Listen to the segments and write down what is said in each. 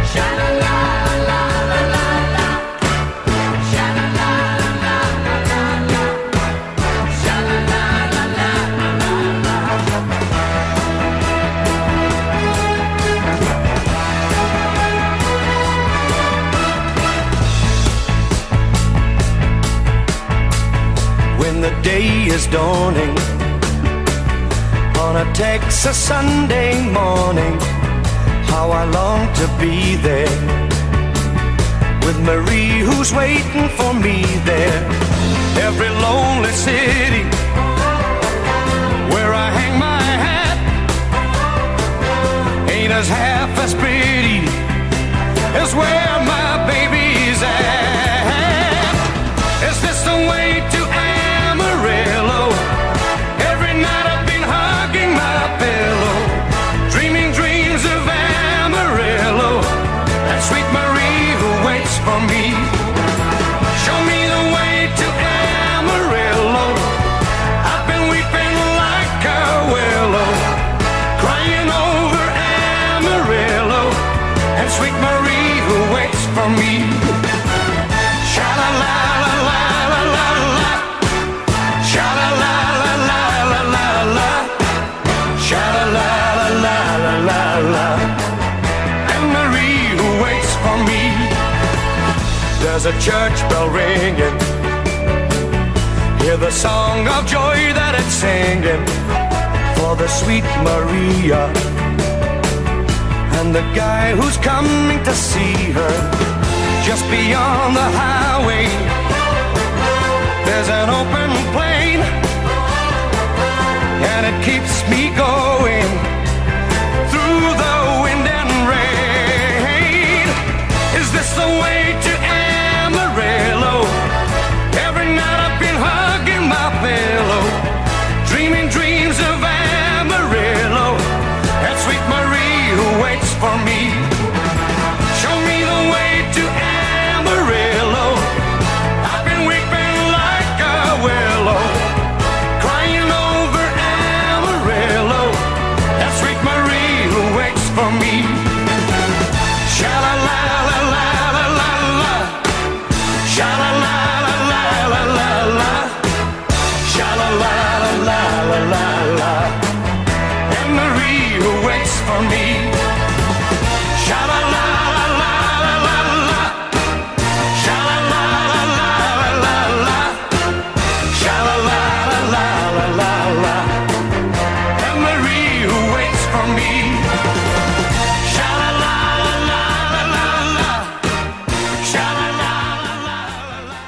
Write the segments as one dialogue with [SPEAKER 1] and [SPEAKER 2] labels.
[SPEAKER 1] When the day is dawning on a Texas Sunday morning, how I long to be there with Marie who's waiting for me there. Every lonely city where I hang my hat ain't as half as pretty as where my baby's at. Is this the way to Amarillo? Every night I've been hugging my pillow, dreaming dreams of Amarillo and sweet Marie who waits for me. Show me the way to Amarillo. I've been weeping like a willow, crying over Amarillo and sweet Marie who waits for me. Sha-la-la-la-la-la-la-la, sha-la-la-la-la-la-la-la, sha-la-la-la-la-la-la, and Marie who waits for me. There's a church bell ringing, hear the song of joy that it's singing for the sweet Maria and the guy who's coming to see her. Just beyond the highway there's an open plain, and it keeps me going through the wind and rain. Is this the way to Amarillo? Every night I've been hugging my pillow, dreaming dreams of Amarillo and sweet Marie who waits for me. Show me the way to Amarillo. I've been weeping like a willow, crying over Amarillo and sweet Marie who waits for me. Sha-la-la-la-la-la-la, sha-la-la-la-la-la-la, sha-la-la-la-la-la-la, and Marie who waits for me. Sha-la-la-la-la-la-la, sha-la-la-la-la-la-la, sha-la-la-la-la-la-la, and Marie who waits for me. Sha-la-la-la-la-la-la, sha-la-la-la-la-la.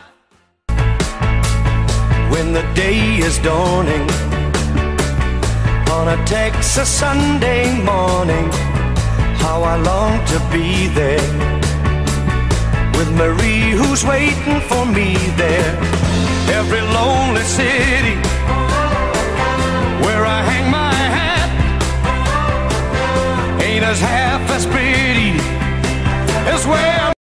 [SPEAKER 1] When the day is dawning on a Texas Sunday morning, how I long to be there with Marie who's waiting for me there. Every lonely city where I hang my hat ain't as half